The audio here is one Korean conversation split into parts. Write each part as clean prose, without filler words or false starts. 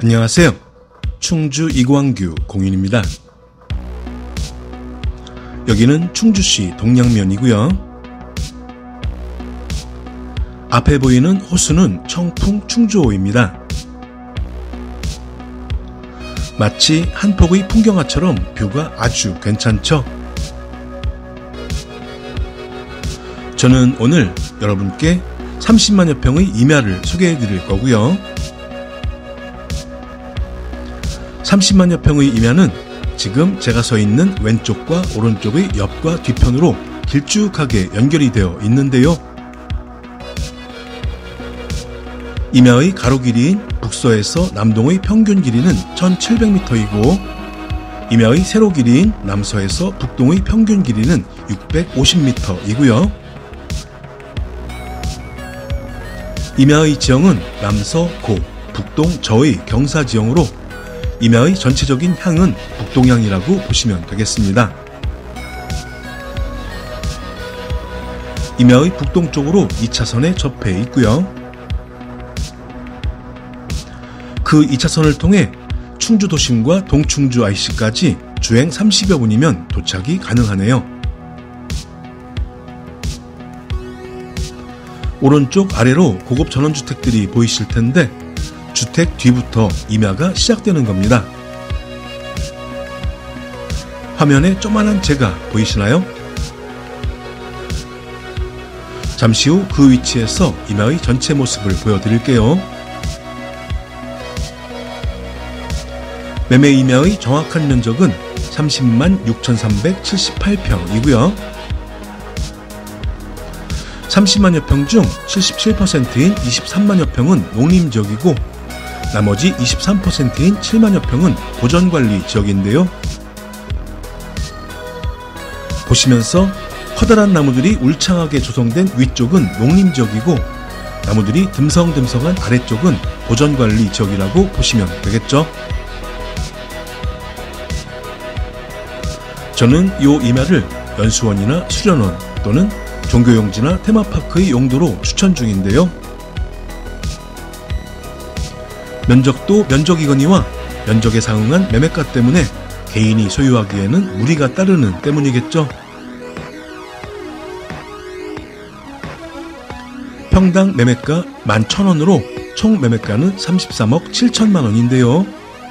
안녕하세요. 충주 이광규 공인입니다. 여기는 충주시 동양면이고요. 앞에 보이는 호수는 청풍 충주호입니다. 마치 한폭의 풍경화처럼 뷰가 아주 괜찮죠? 저는 오늘 여러분께 30만여 평의 임야를 소개해 드릴 거고요. 30만여 평의 임야는 지금 제가 서 있는 왼쪽과 오른쪽의 옆과 뒤편으로 길쭉하게 연결이 되어 있는데요. 임야의 가로 길이인 북서에서 남동의 평균 길이는 1700m이고 임야의 세로 길이인 남서에서 북동의 평균 길이는 650m이고요. 임야의 지형은 남서 고, 북동 저의 경사지형으로 임야의 전체적인 향은 북동향이라고 보시면 되겠습니다. 임야의 북동쪽으로 2차선에 접해 있고요. 그 2차선을 통해 충주 도심과 동충주 IC까지 주행 30여 분이면 도착이 가능하네요. 오른쪽 아래로 고급 전원주택들이 보이실 텐데 주택 뒤부터 임야가 시작되는 겁니다. 화면에 조만한 제가 보이시나요? 잠시 후 그 위치에서 임야의 전체 모습을 보여드릴게요. 매매 임야의 정확한 면적은 30만 6,378평이고요. 30만여 평 중 77%인 23만여 평은 농림지역이고 나머지 23%인 7만여 평은 보전관리 지역인데요. 보시면서 커다란 나무들이 울창하게 조성된 위쪽은 농림지역이고 나무들이 듬성듬성한 아래쪽은 보전관리 지역이라고 보시면 되겠죠. 저는 이 임야를 연수원이나 수련원 또는 종교용지나 테마파크의 용도로 추천 중인데요. 면적도 면적이거니와 면적에 상응한 매매가 때문에 개인이 소유하기에는 무리가 따르는 때문이겠죠. 평당 매매가 11,000원으로 총 매매가는 33억 7천만 원인데요.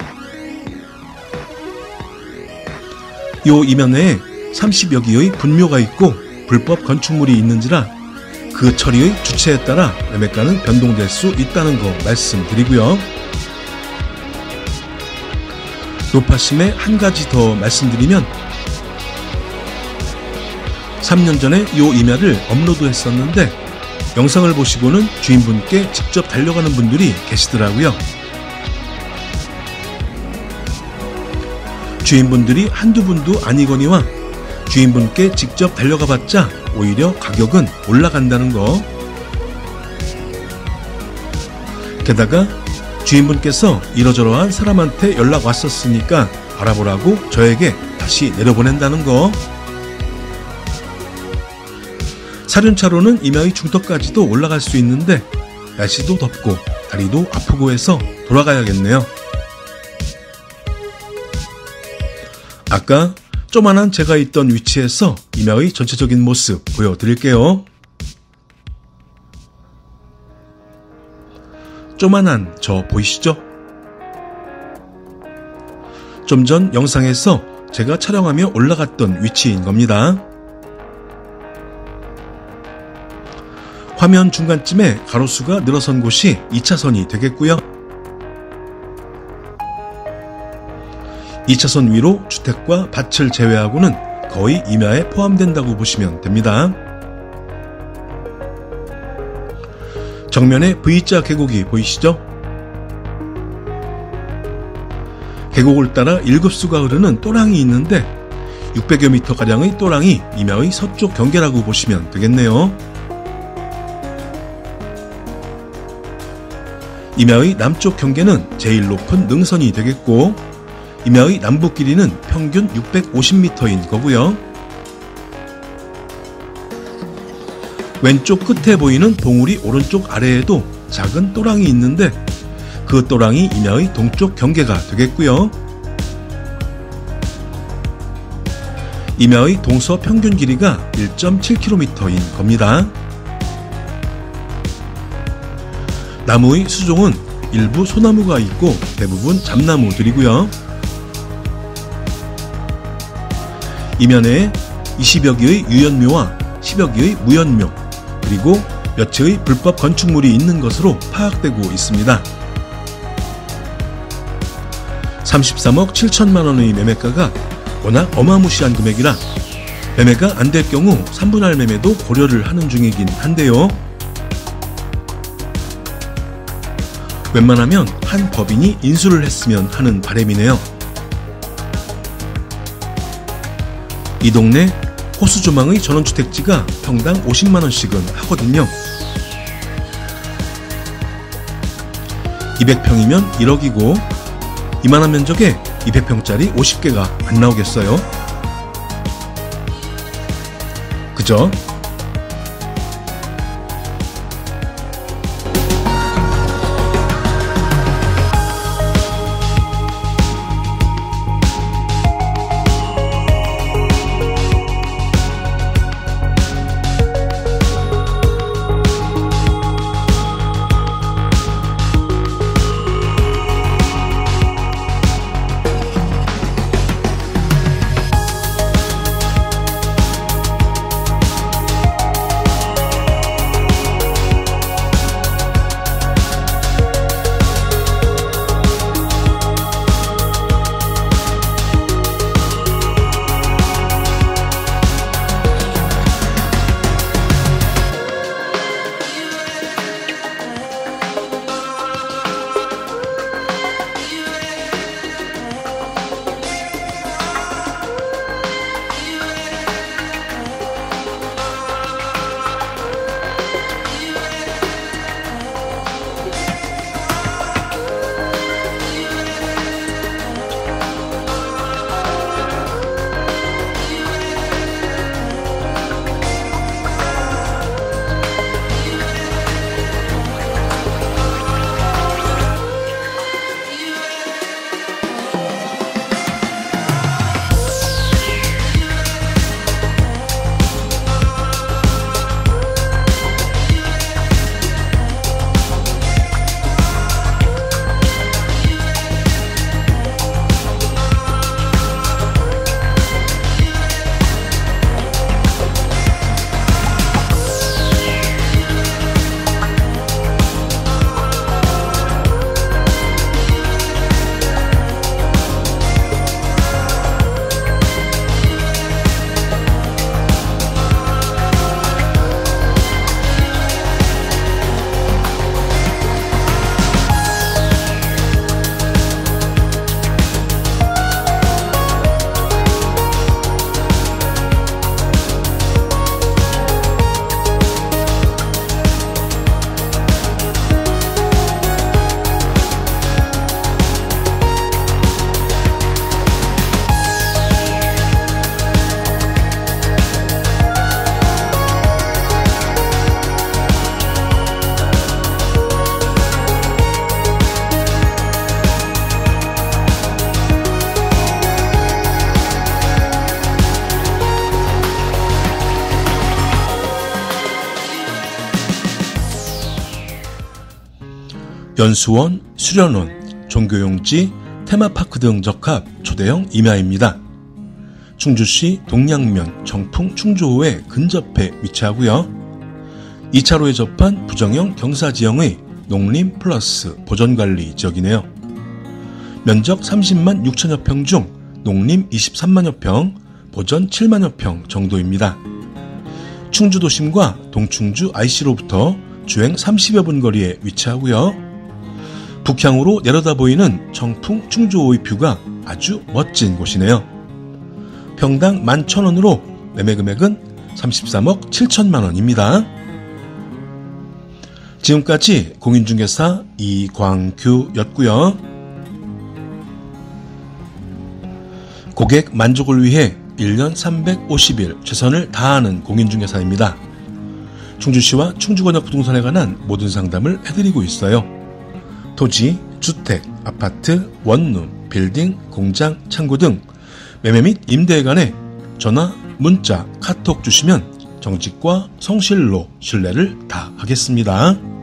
이 임야 내에 30여 개의 분묘가 있고 불법 건축물이 있는지라 그 처리의 주체에 따라 매매가는 변동될 수 있다는 거 말씀드리고요. 노파심에 한 가지 더 말씀드리면 3년 전에 이 임야를 업로드했었는데 영상을 보시고는 주인분께 직접 달려가는 분들이 계시더라고요. 주인분들이 한두 분도 아니거니와 주인분께 직접 달려가 봤자 오히려 가격은 올라간다는 거. 게다가 주인분께서 이러저러한 사람한테 연락 왔었으니까 알아보라고 저에게 다시 내려보낸다는 거. 사륜차로는 임야의 중턱까지도 올라갈 수 있는데 날씨도 덥고 다리도 아프고 해서 돌아가야겠네요. 아까 조만한 제가 있던 위치에서 임야의 전체적인 모습 보여드릴게요. 조만한 저 보이시죠? 좀 전 영상에서 제가 촬영하며 올라갔던 위치인 겁니다. 화면 중간쯤에 가로수가 늘어선 곳이 2차선이 되겠고요. 2차선 위로 주택과 밭을 제외하고는 거의 임야에 포함된다고 보시면 됩니다. 정면에 V자 계곡이 보이시죠? 계곡을 따라 일급수가 흐르는 또랑이 있는데 600여 미터가량의 또랑이 임야의 서쪽 경계라고 보시면 되겠네요. 임야의 남쪽 경계는 제일 높은 능선이 되겠고 임야의 남북 길이는 평균 650m인 거고요. 왼쪽 끝에 보이는 봉우리 오른쪽 아래에도 작은 또랑이 있는데 그 그 또랑이 임야의 동쪽 경계가 되겠고요. 임야의 동서 평균 길이가 1.7km인 겁니다. 나무의 수종은 일부 소나무가 있고 대부분 잡나무들이고요. 이면에 20여 개의 유연묘와 10여 개의 무연묘, 그리고 몇 채의 불법 건축물이 있는 것으로 파악되고 있습니다. 33억 7천만 원의 매매가가 워낙 어마무시한 금액이라 매매가 안 될 경우 3분할 매매도 고려를 하는 중이긴 한데요. 웬만하면 한 법인이 인수를 했으면 하는 바람이네요. 이 동네 호수조망의 전원주택지가 평당 50만원씩은 하거든요. 200평이면 1억이고 이만한 면적에 200평짜리 50개가 안 나오겠어요? 그죠? 연수원, 수련원, 종교용지, 테마파크 등 적합 초대형 임야입니다. 충주시 동양면 정풍 충주호에 근접해 위치하고요. 2차로에 접한 부정형 경사지형의 농림 플러스 보전관리 지역이네요. 면적 30만 6천여 평 중 농림 23만여 평, 보전 7만여 평 정도입니다. 충주도심과 동충주 IC로부터 주행 30여 분 거리에 위치하고요. 북향으로 내려다 보이는 정풍 충주호의 뷰가 아주 멋진 곳이네요. 평당 11,000원으로 매매 금액은 33억 7천만 원입니다. 지금까지 공인중개사 이광규였고요. 고객 만족을 위해 1년 350일 최선을 다하는 공인중개사입니다. 충주시와 충주권역 부동산에 관한 모든 상담을 해드리고 있어요. 토지, 주택, 아파트, 원룸, 빌딩, 공장, 창고 등 매매 및 임대에 관해 전화, 문자, 카톡 주시면 정직과 성실로 신뢰를 다하겠습니다.